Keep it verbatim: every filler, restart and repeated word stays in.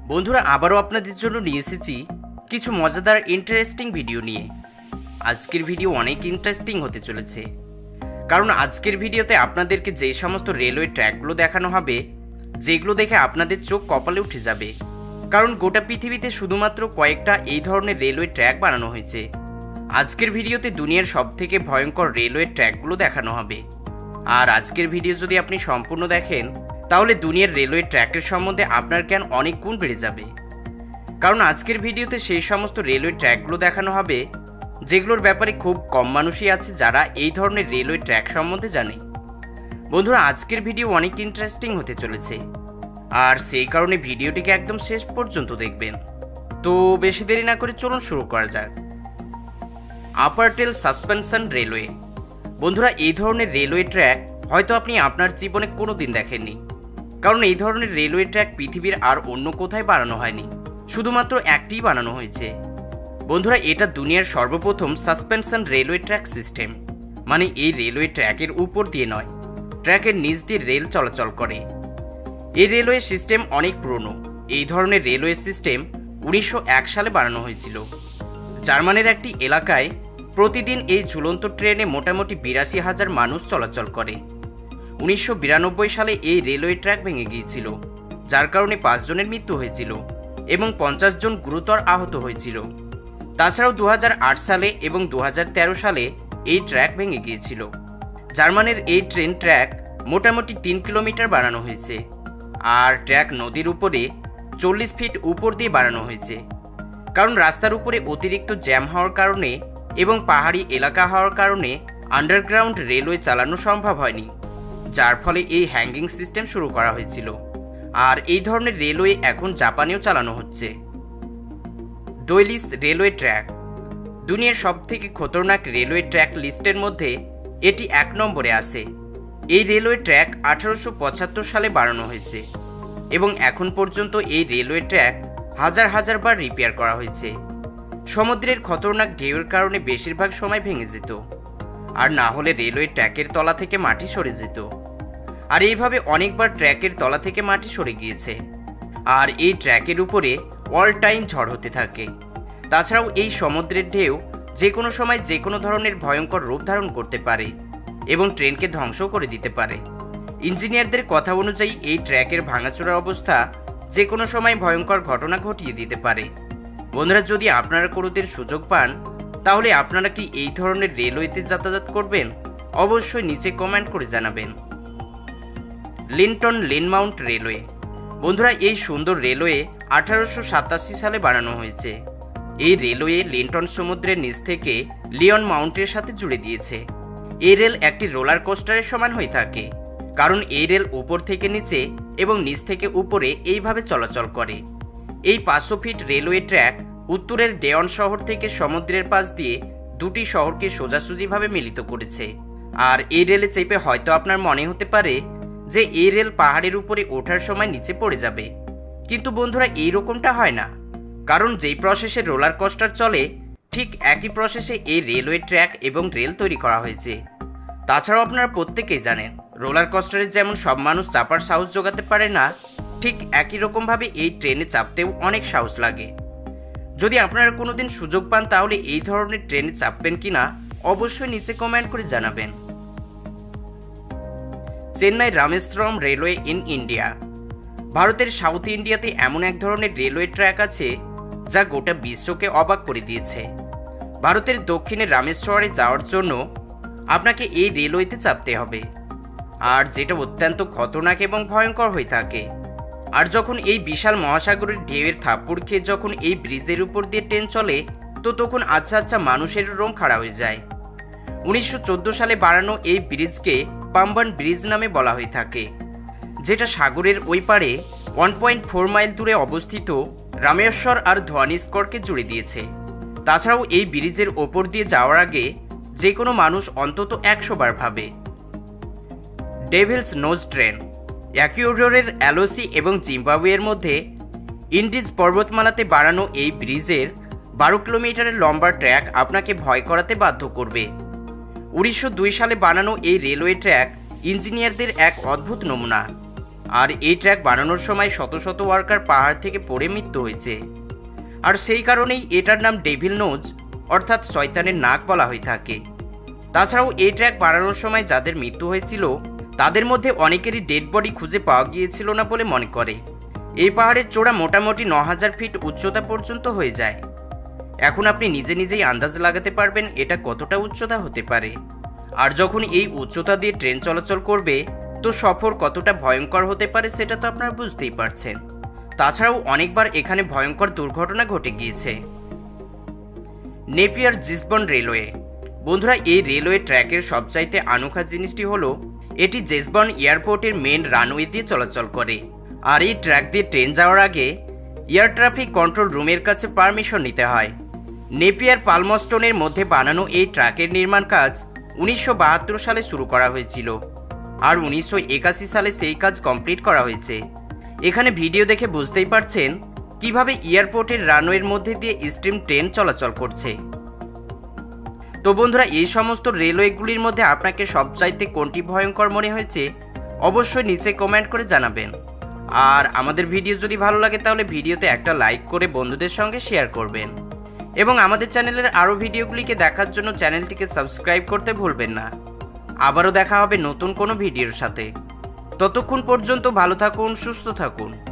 বন্ধুরা আবারও আপনাদের জন্য নিয়ে এসেছি কিছু মজাদার ইন্টারেস্টিং ভিডিও নিয়ে। আজকের ভিডিও অনেক ইন্টারেস্টিং হতে চলেছে, কারণ আজকের ভিডিওতে আপনাদেরকে যে সমস্ত রেলওয়ে ট্র্যাকগুলো দেখানো হবে, যেগুলো দেখে আপনাদের চোখ কপালে উঠে যাবে। কারণ গোটা পৃথিবীতে শুধুমাত্র কয়েকটা এই ধরনের রেলওয়ে ট্র্যাক বানানো হয়েছে। আজকের ভিডিওতে দুনিয়ার সবথেকে ভয়ঙ্কর রেলওয়ে ট্র্যাকগুলো দেখানো হবে। আর আজকের ভিডিও যদি আপনি সম্পূর্ণ দেখেন, তাহলে দুনিয়ার রেলওয়ে ট্র্যাকের সম্বন্ধে আপনার জ্ঞান অনেক গুণ বেড়ে যাবে। কারণ আজকের ভিডিওতে সেই সমস্ত রেলওয়ে ট্র্যাকগুলো দেখানো হবে যেগুলোর ব্যাপারে খুব কম মানুষই আছে যারা এই ধরনের রেলওয়ে ট্র্যাক সম্বন্ধে জানে। বন্ধুরা আজকের ভিডিও অনেক ইন্টারেস্টিং হতে চলেছে, আর সেই কারণে ভিডিওটিকে একদম শেষ পর্যন্ত দেখবেন। তো বেশি দেরি না করে চলুন শুরু করা যাক। Wuppertal suspension railway. বন্ধুরা এই ধরনের রেলওয়ে ট্র্যাক হয়তো আপনি আপনার জীবনে কোনো দিন দেখেননি, কারণ এই ধরনের রেলওয়ে ট্র্যাক পৃথিবীর আর অন্য কোথায় বানানো হয়নি, শুধুমাত্র একটিই বানানো হয়েছে। বন্ধুরা এটা দুনিয়ার সর্বপ্রথম সাসপেনশন রেলওয়ে ট্র্যাক সিস্টেম, মানে এই রেলওয়ে ট্র্যাকের উপর দিয়ে নয়, ট্র্যাকের নিচ দিয়ে রেল চলাচল করে। এই রেলওয়ে সিস্টেম অনেক পুরনো। এই ধরনের রেলওয়ে সিস্টেম উনিশশো এক সালে বানানো হয়েছিল। জার্মানির একটি এলাকায় প্রতিদিন এই ঝুলন্ত ট্রেনে মোটামুটি বিরাশি হাজার মানুষ চলাচল করে। উনিশশো বিরানব্বই সালে এই রেলওয়ে ট্র্যাক ভেঙে গিয়েছিল, যার কারণে পাঁচ জনের মৃত্যু হয়েছিল এবং পঞ্চাশ জন গুরুতর আহত হয়েছিল। তাছাড়াও দু হাজার আট সালে এবং দু হাজার তেরো সালে এই ট্র্যাক ভেঙে গিয়েছিল। জার্মানির এই ট্রেন ট্র্যাক মোটামুটি তিন কিলোমিটার বানানো হয়েছে, আর ট্র্যাক নদীর উপরে চল্লিশ ফিট উপর দিয়ে বানানো হয়েছে। কারণ রাস্তার উপরে অতিরিক্ত জ্যাম হওয়ার কারণে এবং পাহাড়ি এলাকা হওয়ার কারণে আন্ডারগ্রাউন্ড রেলওয়ে চালানো সম্ভব হয়নি, যার ফলে এই হ্যাঙ্গিং সিস্টেম শুরু করা হয়েছিল। আর এই ধরনের রেলওয়ে এখন জাপানেও চালানো হচ্ছে। দৈলিস রেলওয়ে ট্র্যাক। দুনিয়ার সবথেকে খতরনাক রেলওয়ে ট্র্যাক লিস্টের মধ্যে এটি এক নম্বরে আসে। এই রেলওয়ে ট্র্যাক আঠারোশো পঁচাত্তর সালে বানানো হয়েছে এবং এখন পর্যন্ত এই রেলওয়ে ট্র্যাক হাজার হাজার বার রিপেয়ার করা হয়েছে। সমুদ্রের খতরনাক ঢেউয়ের কারণে বেশিরভাগ সময় ভেঙে যেত, আর না হলে রেলওয়ে ট্র্যাকের তলা থেকে মাটি সরে যেত। আর এইভাবে অনেকবার ট্র্যাকের তলা থেকে মাটি সরে গিয়েছে। আর এই ট্র্যাকের উপরে অল টাইম ঝড় হতে থাকে। তাছাড়াও এই সমুদ্রের ঢেউ যে কোনো সময় যে কোনো ধরনের ভয়ঙ্কর রূপ ধারণ করতে পারে এবং ট্রেনকে ধ্বংস করে দিতে পারে। ইঞ্জিনিয়ারদের কথা অনুযায়ী এই ট্র্যাকের ভাঙাচোরা অবস্থা যে কোনো সময় ভয়ঙ্কর ঘটনা ঘটিয়ে দিতে পারে। বন্ধুরা যদি আপনারা কোনোদিন সুযোগ পান, তাহলে আপনারা কি এই ধরনের রেলওয়েতে যাতায়াত করবেন? অবশ্যই নিচে কমেন্ট করে জানাবেন। Lynton Lynmouth railway. বন্ধুরা এই সুন্দর রেলওয়ে আঠারোশো সাতাশি সালে বানানো হয়েছে। এই রেলওয়ে লিন্টন সমুদ্রের নিচ থেকে লিওন মাউন্টের সাথে জুড়ে দিয়েছে। এই রেল একটি রোলার কোস্টারের সমান হয়ে থাকে, কারণ এই রেল উপর থেকে নিচে এবং নিচ থেকে উপরে এইভাবে চলাচল করে। এই পাঁচশো ফিট রেলওয়ে ট্র্যাক উত্তরের ডেয়ন শহর থেকে সমুদ্রের পাশ দিয়ে দুটি শহরকে সোজাসুজিভাবে মিলিত করেছে। আর এই রেলে চেপে হয়তো আপনার মনে হতে পারে যে এই রেল পাহাড়ের উপরে ওঠার সময় নিচে পড়ে যাবে, কিন্তু বন্ধুরা এই রকমটা হয় না। কারণ যেই প্রসেসে রোলার কোস্টার চলে, ঠিক একই প্রসেসে এই রেলওয়ে ট্র্যাক এবং রেল তৈরি করা হয়েছে। তাছাড়াও আপনারা প্রত্যেকেই জানেন, রোলার কোস্টারে যেমন সব মানুষ চাপার সাহস জোগাতে পারে না, ঠিক একই রকমভাবে এই ট্রেনে চাপতেও অনেক সাহস লাগে। যদি আপনারা কোনোদিন সুযোগ পান, তাহলে এই ধরনের ট্রেনে চাপবেন কিনা অবশ্যই নিচে কমেন্ট করে জানাবেন। Chennai Rameswaram railway in India. ভারতের সাউথ ইন্ডিয়াতে এমন এক ধরনের রেলওয়ে ট্র্যাক আছে যা গোটা বিশ্বকে অবাক করে দিয়েছে। ভারতের দক্ষিণে রামেশ্বরে যাওয়ার জন্য আপনাকে এই রেলওয়েতে চাপতে হবে, আর যেটা অত্যন্ত খতরনাক এবং ভয়ঙ্কর হয়ে থাকে। আর যখন এই বিশাল মহাসাগরের ঢেউয়ের থাপ্পড় খেয়ে যখন এই ব্রিজের উপর দিয়ে ট্রেন চলে, তো তখন আচ্ছা আচ্ছা মানুষের রোম খাড়া হয়ে যায়। উনিশশো চোদ্দো সালে বানানো এই ব্রিজকে পাম্বান ব্রিজ নামে বলা হয়ে থাকে, যেটা সাগরের ওই পারে ওয়ান পয়েন্ট ফোর মাইল দূরে অবস্থিত রামেশ্বর আর ধোয়ানিস্করকে জুড়ে দিয়েছে। তাছাড়াও এই ব্রিজের ওপর দিয়ে যাওয়ার আগে যে কোনো মানুষ অন্তত একশো বার ভাবে। Devil's nose train. ইকুয়েডরের অ্যালোসি এবং জিম্বাবুয়ের মধ্যে ইন্ডিজ পর্বতমালাতে বানানো এই ব্রিজের বারো কিলোমিটারের লম্বা ট্র্যাক আপনাকে ভয় করাতে বাধ্য করবে। উনিশশো দুই সালে বানানো এই রেলওয়ে ট্র্যাক ইঞ্জিনিয়ারদের এক অদ্ভুত নমুনা। আর এই ট্র্যাক বানানোর সময় শত শত ওয়ার্কার পাহাড় থেকে পড়ে মৃত্যু হয়েছে। আর সেই কারণেই এটার নাম ডেভিল নোজ অর্থাৎ শয়তানের নাক বলা হয়ে থাকে। তাছাড়াও এই ট্র্যাক বানানোর সময় যাদের মৃত্যু হয়েছিল তাদের মধ্যে অনেকেরই ডেড বডি খুঁজে পাওয়া গিয়েছিল না বলে মনে করে। এই পাহাড়ের চূড়া মোটামুটি ন হাজার ফিট উচ্চতা পর্যন্ত হয়ে যায়। এখন আপনি নিজে নিজেই আন্দাজ লাগাতে পারবেন এটা কতটা উচ্চতা হতে পারে। আর যখন এই উচ্চতা দিয়ে ট্রেন চলাচল করবে তো সফর কতটা ভয়ঙ্কর হতে পারে সেটা তো আপনারা বুঝতেই পারছেন। তাছাড়াও অনেকবার এখানে ভয়ঙ্কর দুর্ঘটনা ঘটে গিয়েছে। Napier Gisborne railway. বন্ধুরা, এই রেলওয়ে ট্র্যাকের সবচাইতে আনোখা জিনিসটি হলো এটি জেসবন এয়ারপোর্টের মেন রানওয়ে দিয়ে চলাচল করে। আর এই ট্র্যাক দিয়ে ট্রেন যাওয়ার আগে এয়ার ট্রাফিক কন্ট্রোল রুমের কাছে পারমিশন নিতে হয়। নেপিয়ার পালমস্টোনের মধ্যে বানানো এই ট্র্যাকের নির্মাণ কাজ উনিশশো বাহাত্তর সালে শুরু করা হয়েছিল আর উনিশশো একাশি সালে সেই কাজ কমপ্লিট করা হয়েছে। এখানে ভিডিও দেখে বুঝতেই পারছেন কিভাবে এয়ারপোর্টের রানওয়ের মধ্যে দিয়ে স্টিম ট্রেন চলাচল করছে। তো বন্ধুরা, এই সমস্ত রেলওয়েগুলির মধ্যে আপনাকে সবচাইতে কোনটি ভয়ঙ্কর মনে হয়েছে অবশ্যই নিচে কমেন্ট করে জানাবেন। আর আমাদের ভিডিও যদি ভালো লাগে তাহলে ভিডিওতে একটা লাইক করে বন্ধুদের সঙ্গে শেয়ার করবেন এবং আমাদের চ্যানেলের আরও ভিডিওগুলিকে দেখার জন্য চ্যানেলটিকে সাবস্ক্রাইব করতে ভুলবেন না। আবারও দেখা হবে নতুন কোনো ভিডিওর সাথে। ততক্ষণ পর্যন্ত ভালো থাকুন, সুস্থ থাকুন।